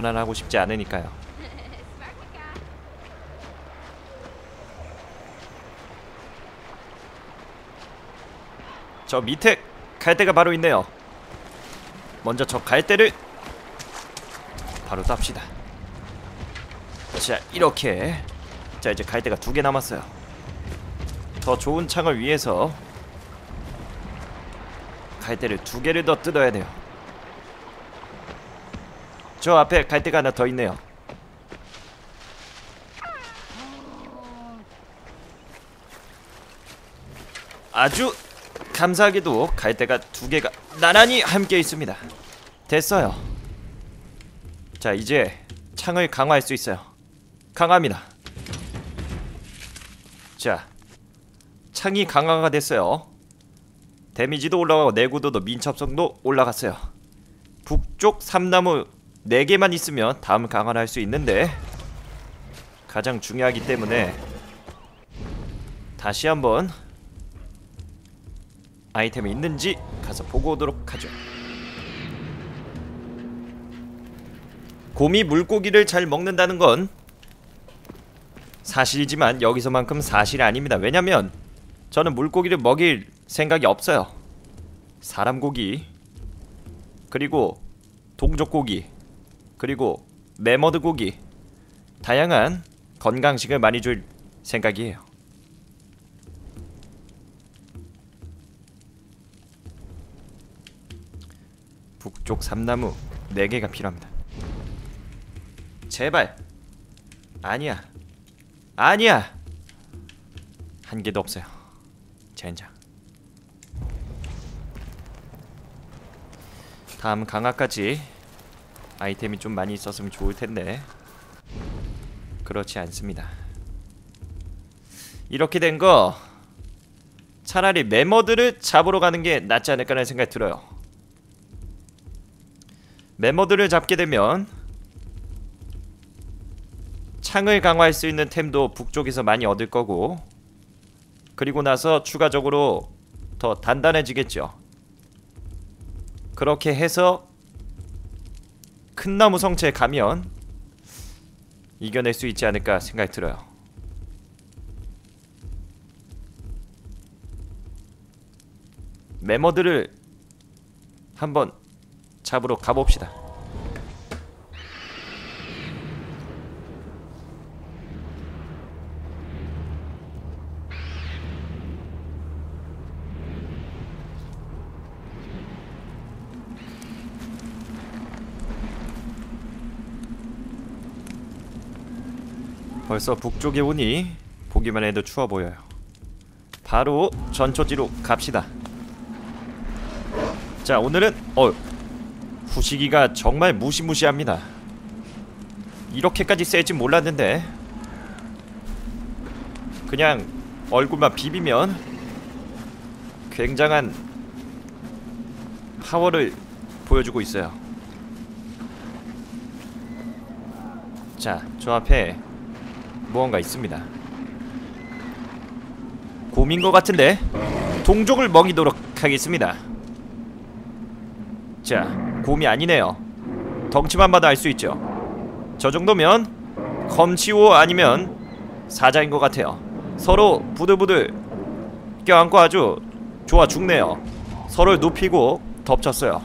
편안하고 싶지 않으니까요. 저 밑에 갈대가 바로 있네요. 먼저 저 갈대를 바로 땁시다. 자, 이렇게. 자, 이제 갈대가 2개 남았어요. 더 좋은 창을 위해서 갈대를 2개를 더 뜯어야 돼요. 저 앞에 갈대가 하나 더 있네요. 아주 감사하게도 갈대가 2개가 나란히 함께 있습니다. 됐어요. 자, 이제 창을 강화할 수 있어요. 강화합니다. 자, 창이 강화가 됐어요. 데미지도 올라가고 내구도도 민첩성도 올라갔어요. 북쪽 3나무 4개만 있으면 다음 강화를 할 수 있는데 가장 중요하기 때문에 다시 한번 아이템이 있는지 가서 보고 오도록 하죠. 곰이 물고기를 잘 먹는다는 건 사실이지만 여기서만큼 사실이 아닙니다. 왜냐면 저는 물고기를 먹일 생각이 없어요. 사람 고기, 그리고 동족 고기, 그리고 매머드 고기, 다양한 건강식을 많이 줄 생각이에요. 북쪽 3나무 4개가 필요합니다. 제발. 아니야. 아니야. 1개도 없어요. 젠장. 다음 강화까지 아이템이 좀 많이 있었으면 좋을텐데 그렇지 않습니다. 이렇게 된거 차라리 매머드를 잡으러 가는게 낫지 않을까라는 생각이 들어요. 매머드를 잡게 되면 창을 강화할 수 있는 템도 북쪽에서 많이 얻을 거고, 그리고 나서 추가적으로 더 단단해지겠죠. 그렇게 해서 큰 나무 성체에 가면 이겨낼 수 있지 않을까 생각이 들어요. 매머드를 한번 잡으러 가봅시다. 벌써 북쪽에 오니 보기만 해도 추워 보여요. 바로 전초지로 갑시다. 자, 오늘은 후시기가 정말 무시무시합니다. 이렇게까지 셀진 몰랐는데 그냥 얼굴만 비비면 굉장한 파워를 보여주고 있어요. 자, 저 앞에 무언가 있습니다. 곰인 것 같은데 동족을 먹이도록 하겠습니다. 자, 곰이 아니네요. 덩치만 봐도 알 수 있죠. 저 정도면 검치오 아니면 사자인 것 같아요. 서로 부들부들 껴안고 아주 좋아 죽네요. 서로를 눕히고 덮쳤어요.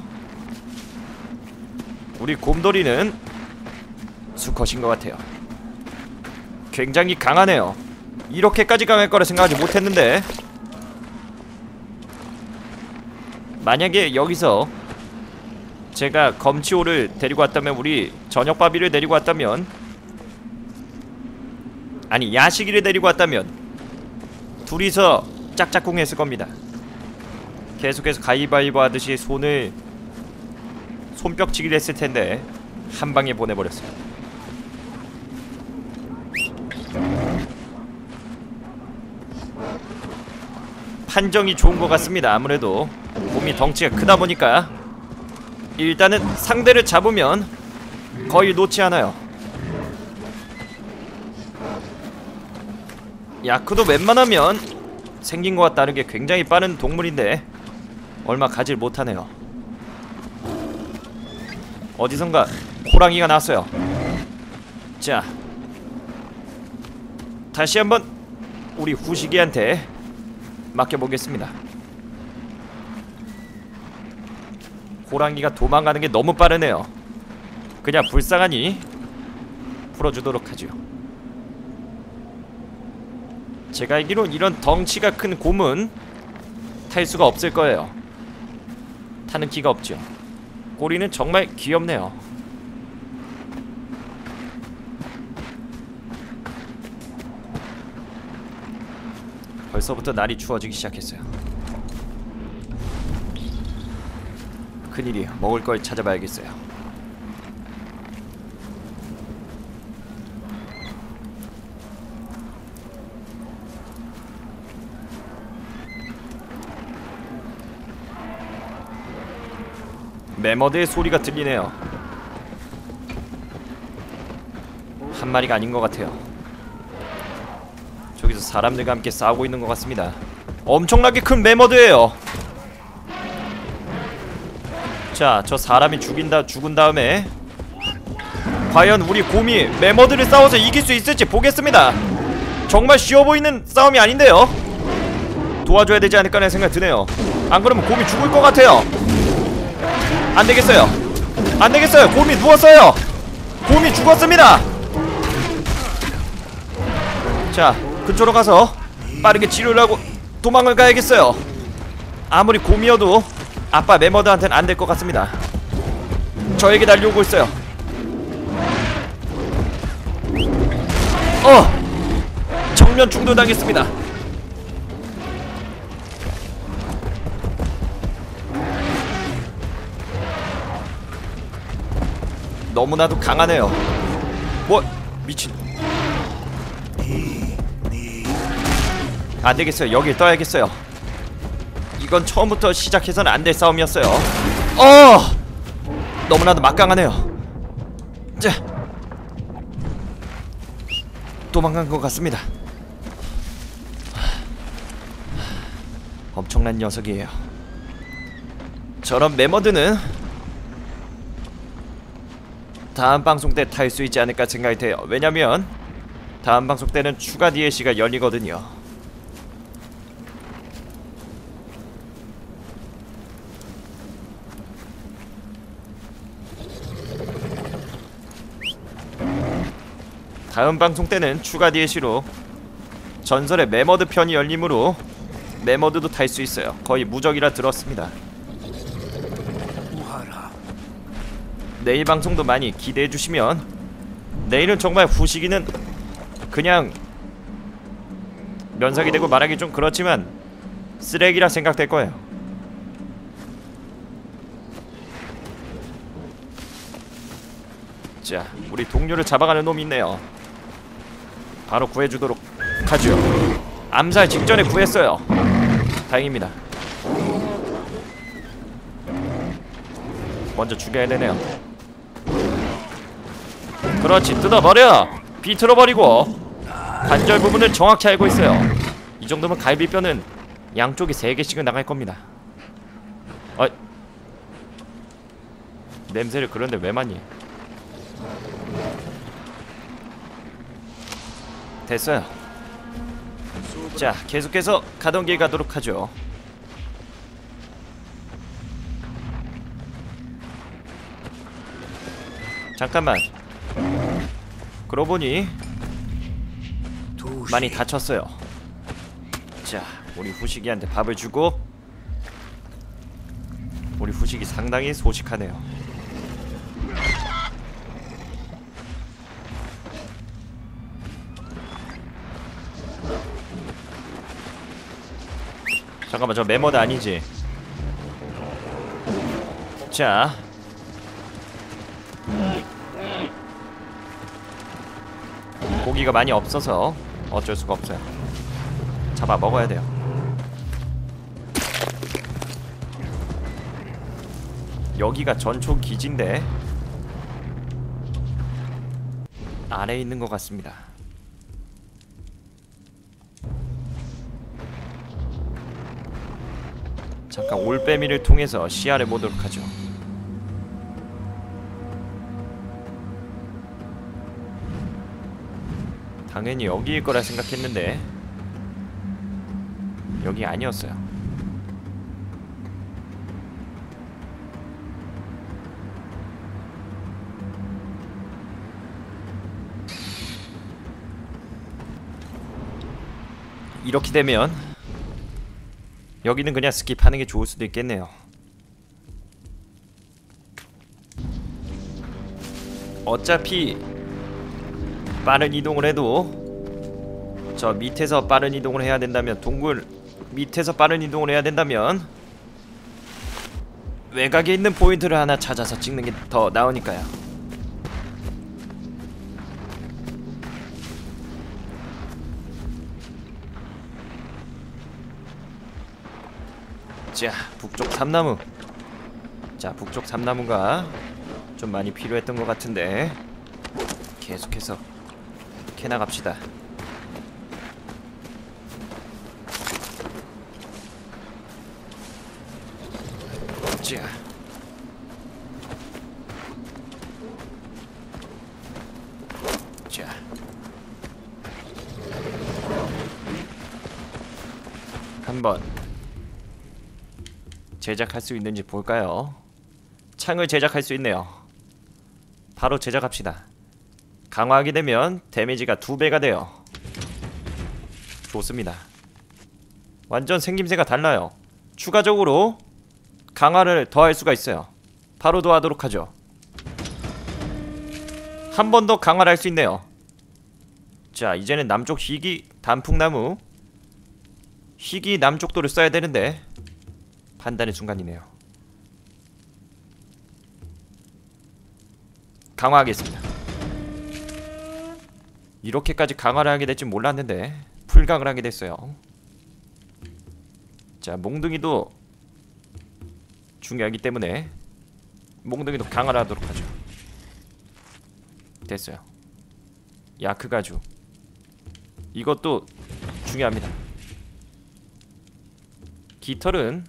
우리 곰돌이는 수컷인 것 같아요. 굉장히 강하네요. 이렇게까지 강할 거라 생각하지 못했는데, 만약에 여기서 제가 검치오를 데리고 왔다면, 우리 저녁바비를 데리고 왔다면, 아니 야식이를 데리고 왔다면 둘이서 짝짝꿍 했을 겁니다. 계속해서 가위바위보 하듯이 손뼉치기를 했을 텐데 한 방에 보내버렸어요. 판정이 좋은 것 같습니다. 아무래도 곰이 덩치가 크다 보니까 일단은 상대를 잡으면 거의 놓지 않아요. 야크도 웬만하면 생긴 것과 다르게 굉장히 빠른 동물인데 얼마 가질 못하네요. 어디선가 호랑이가 나왔어요. 자, 다시 한번 우리 후시기한테 맡겨보겠습니다. 호랑이가 도망가는 게 너무 빠르네요. 그냥 불쌍하니 풀어주도록 하죠. 제가 알기론 이런 덩치가 큰 곰은 탈 수가 없을 거예요. 타는 기가 없죠. 꼬리는 정말 귀엽네요. 벌써부터 날이 추워지기 시작했어요. 큰일이에요. 먹을 걸 찾아봐야겠어요. 매머드의 소리가 들리네요. 한 마리가 아닌 것 같아요. 저기서 사람들과 함께 싸우고 있는 것 같습니다. 엄청나게 큰 매머드예요. 자, 저 사람이 죽은 다음에 과연 우리 곰이 매머드를 싸워서 이길 수 있을지 보겠습니다. 정말 쉬워 보이는 싸움이 아닌데요. 도와줘야 되지 않을까 하는 생각이 드네요. 안 그러면 곰이 죽을 것 같아요. 안되겠어요. 안되겠어요. 곰이 누웠어요. 곰이 죽었습니다. 자, 그쪽으로 가서 빠르게 치료를 하고 도망을 가야겠어요. 아무리 곰이어도 아빠 매머드한테는 안 될 것 같습니다. 저에게 달려오고 있어요. 정면 충돌당했습니다. 너무나도 강하네요. 뭐 미친. 안되겠어요. 여길 떠야겠어요. 이건 처음부터 시작해서는 안 될 싸움이었어요. 너무나도 막강하네요. 자, 도망간 것 같습니다. 엄청난 녀석이에요. 저런 매머드는 다음 방송 때 탈 수 있지 않을까 생각이 돼요. 왜냐면 다음 방송 때는 추가 DLC가 열리거든요. 다음 방송 때는 추가 DLC로 전설의 매머드 편이 열리므로 매머드도 탈 수 있어요. 거의 무적이라 들었습니다. 내일 방송도 많이 기대해주시면, 내일은 정말 후시기는 그냥 면상이 되고 말하기 좀 그렇지만 쓰레기라 생각될 거예요. 자, 우리 동료를 잡아가는 놈이 있네요. 바로 구해주도록 하죠. 암살 직전에 구했어요. 다행입니다. 먼저 죽여야 되네요. 그렇지, 뜯어버려! 비틀어버리고 관절 부분을 정확히 알고 있어요. 이 정도면 갈비뼈는 양쪽이 3개씩은 나갈 겁니다. 냄새를 그런데 왜 맡니? 됐어요. 자, 계속해서 가던 길 가도록 하죠. 잠깐만. 그러고 보니 많이 다쳤어요. 자, 우리 후식이한테 밥을 주고. 우리 후식이 상당히 소식하네요. 잠깐만, 저 매머드 아니지? 자, 고기가 많이 없어서 어쩔 수가 없어요. 잡아 먹어야 돼요. 여기가 전초 기지인데 아래에 있는 것 같습니다. 잠깐 올빼미를 통해서 시야를 보도록 하죠. 당연히 여기일 거라 생각했는데 여기 아니었어요. 이렇게 되면 여기는 그냥 스킵하는 게 좋을 수도 있겠네요. 어차피 빠른 이동을 해도 저 밑에서 빠른 이동을 해야 된다면, 동굴 밑에서 빠른 이동을 해야 된다면 외곽에 있는 포인트를 하나 찾아서 찍는 게 더 나으니까요. 자, 북쪽 삼나무. 자, 북쪽 삼나무가 좀 많이 필요했던 것 같은데 계속해서 캐나갑시다. 자, 자, 한번 제작할 수 있는지 볼까요? 창을 제작할 수 있네요. 바로 제작합시다. 강화하게 되면 데미지가 2배가 돼요. 좋습니다. 완전 생김새가 달라요. 추가적으로 강화를 더할 수가 있어요. 바로 더하도록 하죠. 한 번 더 강화를 할 수 있네요. 자, 이제는 남쪽 희귀 단풍나무, 희귀 남쪽도를 써야 되는데 판단의 순간이네요. 강화하겠습니다. 이렇게까지 강화를 하게 될 줄 몰랐는데 풀강을 하게 됐어요. 자, 몽둥이도 중요하기 때문에 몽둥이도 강화를 하도록 하죠. 됐어요. 야크가주, 이것도 중요합니다. 깃털은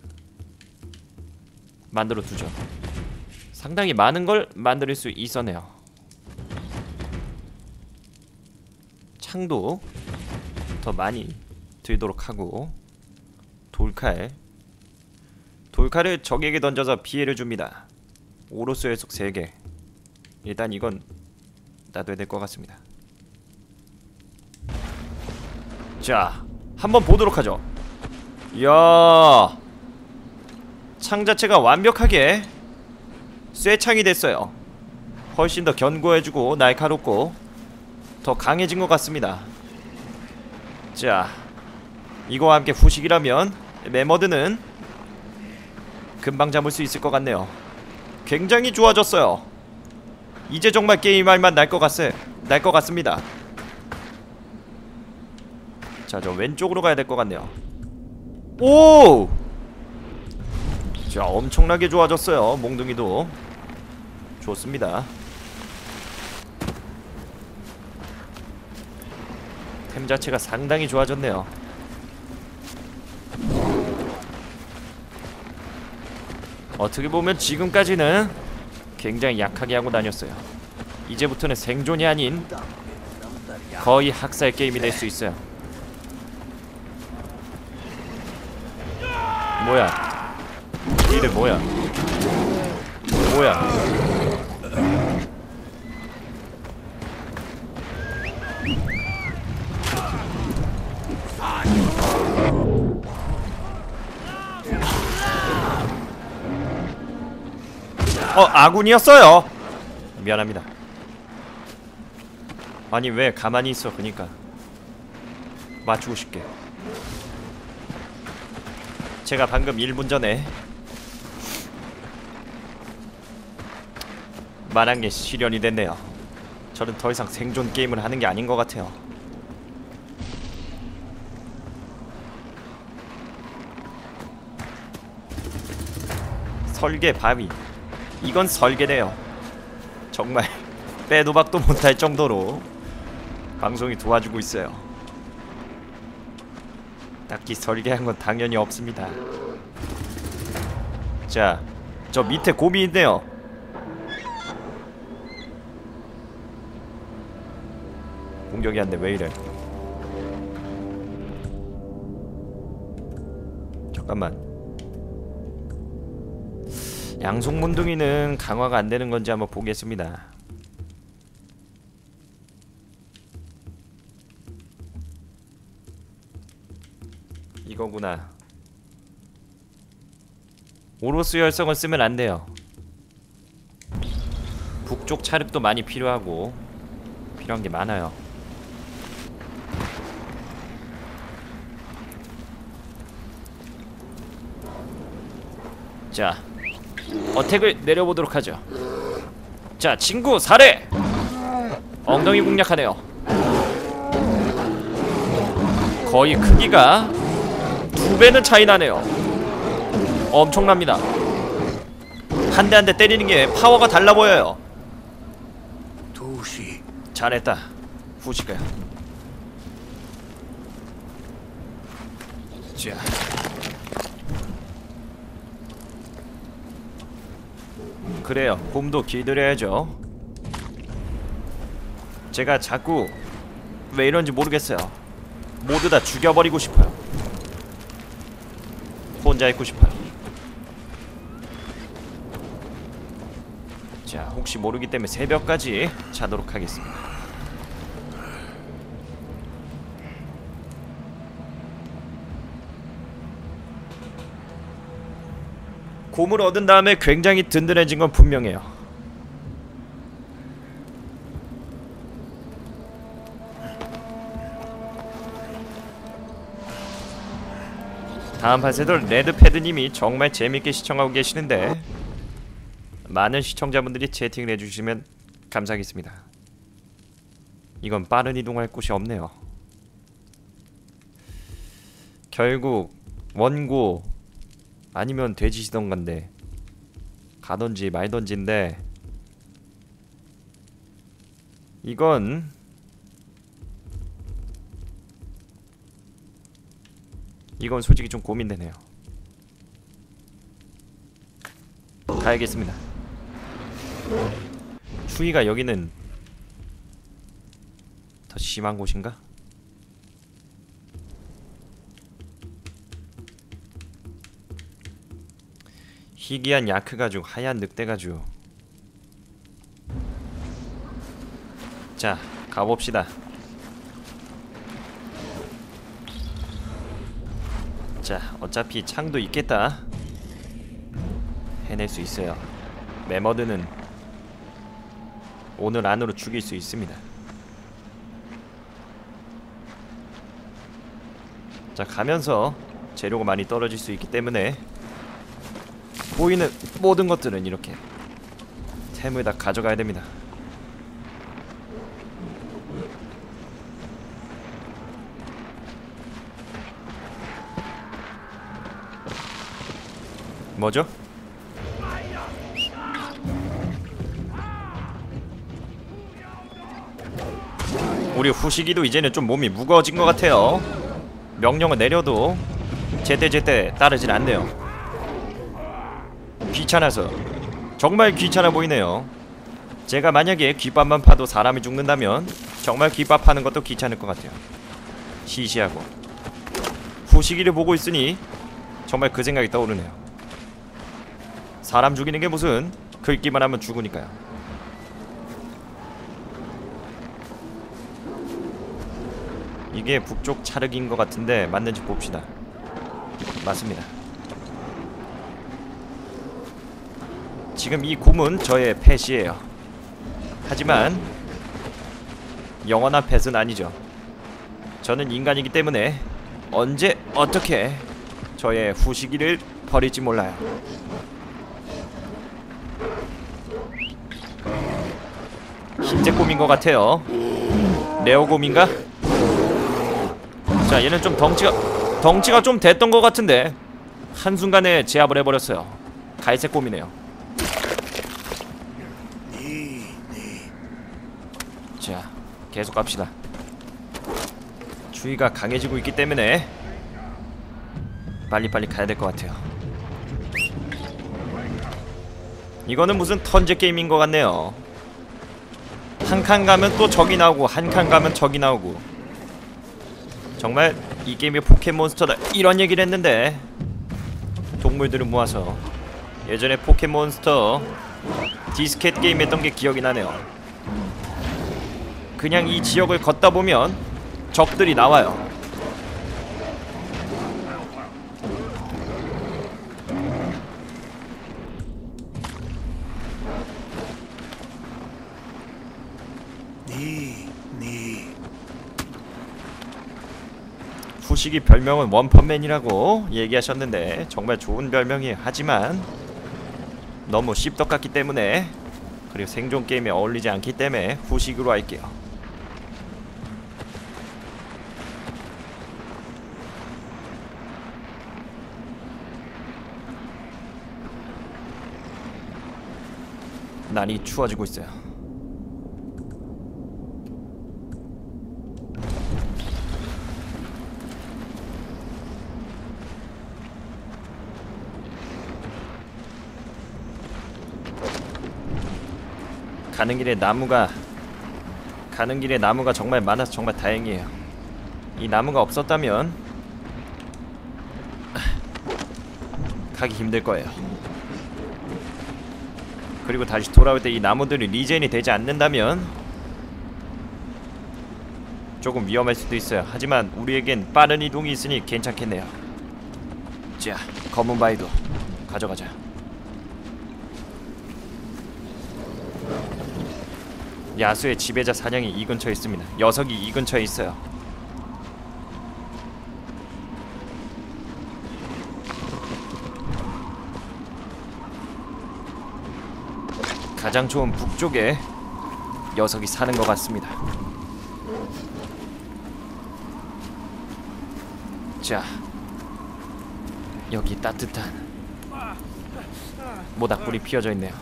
만들어 두죠. 상당히 많은 걸 만들 수 있었네요. 창도 더 많이 들도록 하고, 돌칼을 적에게 던져서 피해를 줍니다. 오로스의 속 3개. 일단 이건 놔둬야 될 것 같습니다. 자, 한번 보도록 하죠. 이야, 창 자체가 완벽하게 쇠창이 됐어요. 훨씬 더 견고해지고 날카롭고 더 강해진 것 같습니다. 자, 이거와 함께 후식이라면 메머드는 금방 잡을 수 있을 것 같네요. 굉장히 좋아졌어요. 이제 정말 게임할 맛 날 것 같습니다. 자, 저 왼쪽으로 가야 될 것 같네요. 오! 자, 엄청나게 좋아졌어요. 몽둥이도 좋습니다. 템 자체가 상당히 좋아졌네요. 어떻게 보면 지금까지는 굉장히 약하게 하고 다녔어요. 이제부터는 생존이 아닌 거의 학살 게임이 될 수 있어요. 뭐야? 이래 뭐야? 뭐야? 아군이었어요. 미안합니다. 아니 왜 가만히 있어. 그니까 맞추고 싶게. 제가 방금 1분 전에 말한 게 실현이 됐네요. 저는 더 이상 생존 게임을 하는 게 아닌 것 같아요. 설계 바위, 이건 설계네요. 정말 빼도 박도 못할 정도로 방송이 도와주고 있어요. 딱히 설계한 건 당연히 없습니다. 자, 저 밑에 곰이 있네요. 공격이 안 돼. 왜 이래? 잠깐만. 양속문둥이는 강화가 안 되는 건지 한번 보겠습니다. 이거구나. 오로스 열성을 쓰면 안 돼요. 북쪽 차륵도 많이 필요하고 필요한 게 많아요. 자, 어택을 내려보도록 하죠. 자, 친구 살해! 엉덩이 공략하네요. 거의 크기가 2배는 차이 나네요. 엄청납니다. 한 대 한 대 때리는 게 파워가 달라 보여요. 잘했다, 후시가. 자, 그래요. 곰도 길들여야죠. 제가 자꾸 왜 이런지 모르겠어요. 모두 다 죽여버리고 싶어요. 혼자 있고 싶어요. 자, 혹시 모르기 때문에 새벽까지 자도록 하겠습니다. 곰을 얻은 다음에 굉장히 든든해진 건 분명해요. 다음 파세도 레드패드님이 정말 재밌게 시청하고 계시는데 많은 시청자분들이 채팅을 해주시면 감사하겠습니다. 이건 빠른 이동할 곳이 없네요. 결국 원고 아니면 돼지시던간데 가던지 말던지인데 이건 솔직히 좀 고민되네요. 가야겠습니다. 추위가 여기는 더 심한 곳인가? 희귀한 야크가죽, 하얀 늑대가죽. 자, 가봅시다. 자, 어차피 창도 있겠다. 해낼 수 있어요. 매머드는 오늘 안으로 죽일 수 있습니다. 자, 가면서 재료가 많이 떨어질 수 있기 때문에 보이는 모든 것들은 이렇게 템을 다 가져가야 됩니다. 뭐죠? 우리 후시기도 이제는 좀 몸이 무거워진 것 같아요. 명령을 내려도 제때제때 따르질 않네요. 귀찮아서 정말 귀찮아 보이네요. 제가 만약에 귓밥만 파도 사람이 죽는다면 정말 귓밥 파는 것도 귀찮을 것 같아요. 시시하고. 후시기를 보고 있으니 정말 그 생각이 떠오르네요. 사람 죽이는 게 무슨, 긁기만 하면 죽으니까요. 이게 북쪽 차륵인 것 같은데 맞는지 봅시다. 맞습니다. 지금 이 곰은 저의 펫이에요. 하지만 영원한 펫은 아니죠. 저는 인간이기 때문에 언제 어떻게 저의 후시기를 버릴지 몰라요. 흰색 곰인 것 같아요. 레오곰인가? 자, 얘는 좀 덩치가 좀 됐던 것 같은데 한순간에 제압을 해버렸어요. 갈색 곰이네요. 자, 계속 갑시다. 추위가 강해지고 있기 때문에 빨리빨리 가야 될 것 같아요. 이거는 무슨 턴제 게임인 것 같네요. 한 칸 가면 또 적이 나오고 한 칸 가면 적이 나오고. 정말 이 게임이 포켓몬스터다 이런 얘기를 했는데 동물들을 모아서 예전에 포켓몬스터 디스켓 게임 했던 게 기억이 나네요. 그냥 이 지역을 걷다 보면 적들이 나와요. 후식이 별명은 원펀맨이라고 얘기하셨는데 정말 좋은 별명이에요. 하지만 너무 씹덕 같기 때문에, 그리고 생존 게임에 어울리지 않기 때문에 후식으로 할게요. 날이 추워지고 있어요. 가는 길에 나무가 정말 많아서 정말 다행이에요. 이 나무가 없었다면 가기 힘들 거예요. 그리고 다시 돌아올 때 이 나무들이 리젠이 되지 않는다면 조금 위험할 수도 있어요. 하지만 우리에겐 빠른 이동이 있으니 괜찮겠네요. 자, 검은 바위도 가져가자. 야수의 지배자 사냥이 이 근처에 있습니다. 녀석이 이 근처에 있어요. 가장 좋은 북쪽에 녀석이 사는 것 같습니다. 자, 여기 따뜻한 모닥불이 피어져 있네요.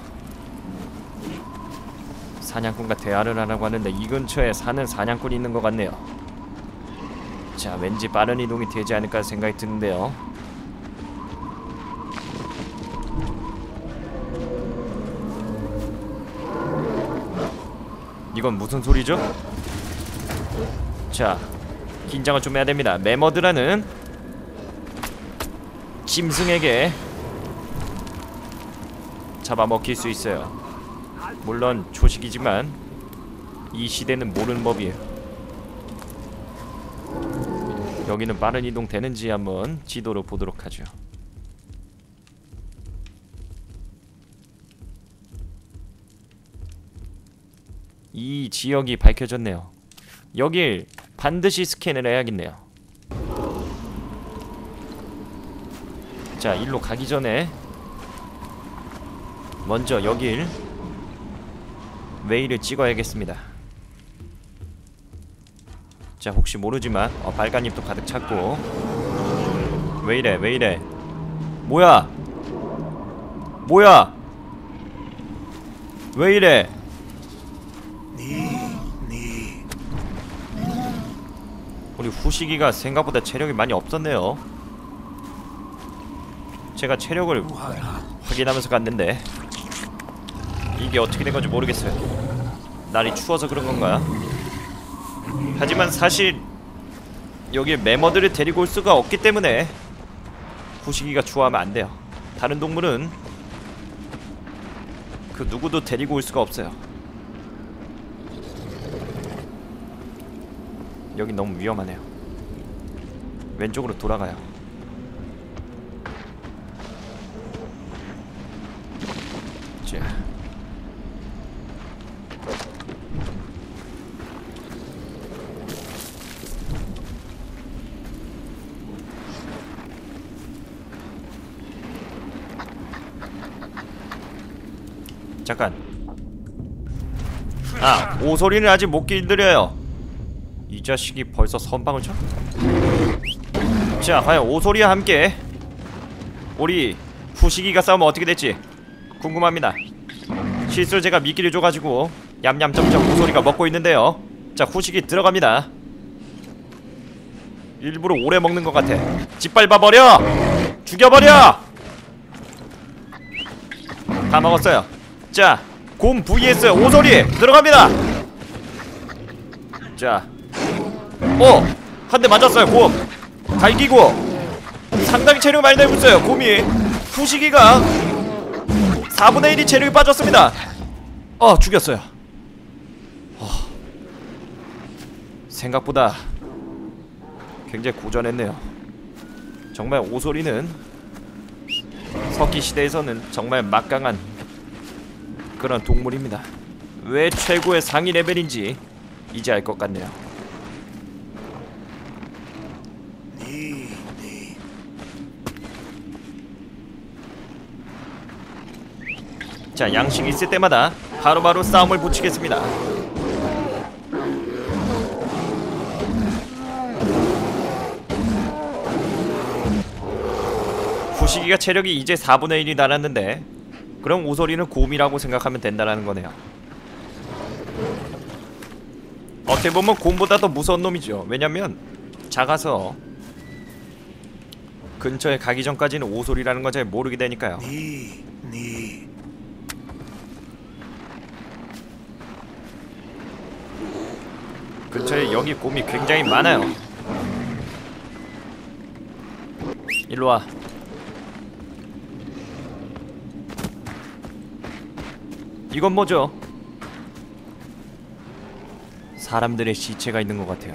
사냥꾼과 대화를 하라고 하는데 이 근처에 사는 사냥꾼이 있는 것 같네요. 자, 왠지 빠른 이동이 되지 않을까 생각이 드는데요. 이건 무슨 소리죠? 자, 긴장을 좀 해야 됩니다. 메머드라는 짐승에게 잡아먹힐 수 있어요. 물론 초식이지만 이 시대는 모르는 법이에요. 여기는 빠른 이동 되는지 한번 지도로 보도록 하죠. 이 지역이 밝혀졌네요. 여길 반드시 스캔을 해야겠네요. 자, 일로 가기 전에 먼저 여길 웨이를 찍어야겠습니다. 자, 혹시 모르지만 발간잎도 가득 찼고. 왜이래 왜이래. 뭐야 뭐야 왜이래. 우리 후식이가 생각보다 체력이 많이 없었네요. 제가 체력을 확인하면서 갔는데 이게 어떻게 된 건지 모르겠어요. 날이 추워서 그런 건가? 하지만 사실 여기에 매머들을 데리고 올 수가 없기 때문에 후식이가 좋아하면 안 돼요. 다른 동물은 그 누구도 데리고 올 수가 없어요. 여기 너무 위험하네요. 왼쪽으로 돌아가요. 자, 잠깐. 아, 오소리는 아직 못 길들여요. 이 자식이 벌써 선방을 쳐? 자, 과연 오소리와 함께 우리 후식이가 싸우면 어떻게 될지 궁금합니다. 실수로 제가 미끼를 줘가지고 얌얌점점 오소리가 먹고 있는데요. 자, 후식이 들어갑니다. 일부러 오래 먹는 것 같아. 짓밟아버려! 죽여버려! 다 먹었어요. 자, 곰 vs 오소리 들어갑니다. 자, 한 대 맞았어요. 곰 갈기고 상당히 체력이 많이 내고 있어요. 곰이 후시기가 4분의 1이 체력이 빠졌습니다. 죽였어요. 생각보다 굉장히 고전했네요. 정말 오소리는 석기 시대에서는 정말 막강한 그런 동물입니다. 왜 최고의 상위 레벨인지 이제 알 것 같네요. 자, 양식이 있을 때마다 바로바로 싸움을 붙이겠습니다. 후시기가 체력이 이제 4분의 1이 달았는데 그럼 오소리는 곰이라고 생각하면 된다는 거네요. 어떻게 보면 곰보다 더 무서운 놈이죠. 왜냐면 작아서 근처에 가기 전까지는 오소리라는 걸 잘 모르게 되니까요. 근처에 여기 곰이 굉장히 많아요. 일로와. 이건 뭐죠? 사람들의 시체가 있는 것 같아요.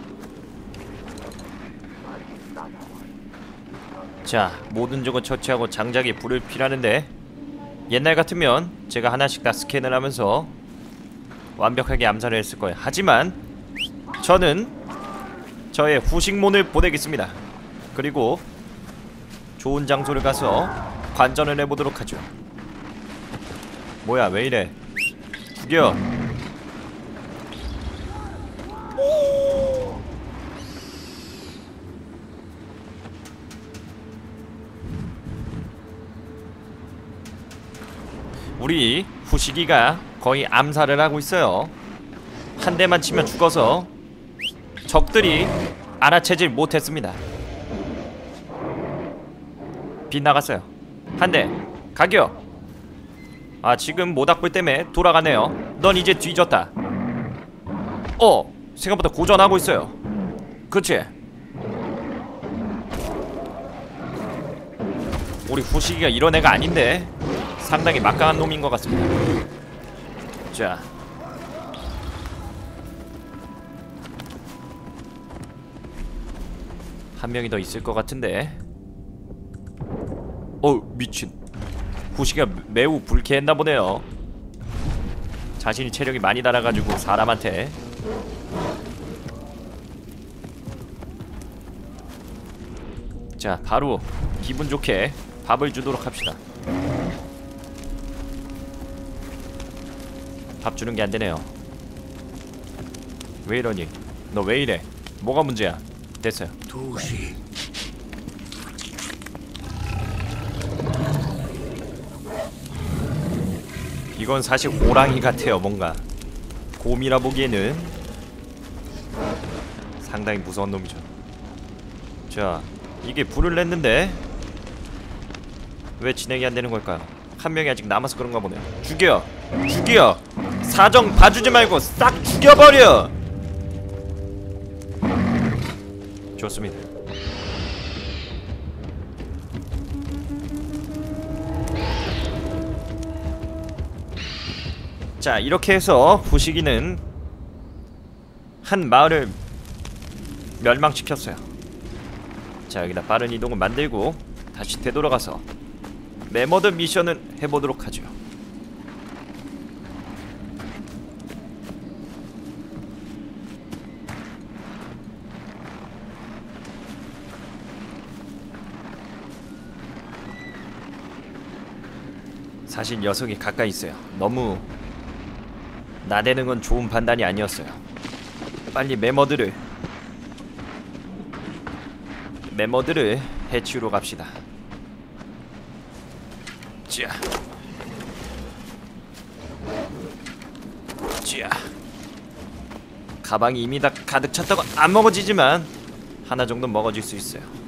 자, 모든 적을 처치하고 장작에 불을 피라는데 옛날 같으면 제가 하나씩 다 스캔을 하면서 완벽하게 암살을 했을 거예요. 하지만 저는 저의 후식몬을 보내겠습니다. 그리고 좋은 장소를 가서 관전을 해보도록 하죠. 뭐야, 왜 이래? 죽여. 우리 후시기가 거의 암살을 하고 있어요. 한 대만 치면 죽어서 적들이 알아채질 못했습니다. 빗나갔어요. 한 대 가격. 지금 모닥불 때문에 돌아가네요. 넌 이제 뒤졌다. 생각보다 고전하고 있어요. 그치? 우리 후시기가 이런 애가 아닌데 상당히 막강한 놈인 것 같습니다. 자, 한 명이 더 있을 것 같은데. 미친. 후시가 매우 불쾌했나 보네요. 자신이 체력이 많이 달아가지고 사람한테. 자, 바로 기분 좋게 밥을 주도록 합시다. 밥 주는 게 안 되네요. 왜 이러니? 너 왜 이래? 뭐가 문제야? 됐어요. 도시. 이건 사실 호랑이 같아요. 뭔가 곰이라 보기에는 상당히 무서운 놈이죠. 자, 이게 불을 냈는데 왜 진행이 안 되는 걸까요? 한 명이 아직 남아서 그런가 보네요. 죽여! 죽여! 사정 봐주지 말고 싹 죽여버려! 좋습니다. 자, 이렇게 해서 후시기는 한 마을을 멸망시켰어요. 자, 여기다 빠른 이동을 만들고 다시 되돌아가서 메머드 미션을 해보도록 하죠. 사실 녀석이 가까이 있어요. 너무 나대는 건 좋은 판단이 아니었어요. 빨리 메머드를 해치우러 갑시다. 자, 가방이 이미 다 가득 찼다고 안 먹어지지만 하나 정도 먹어질 수 있어요.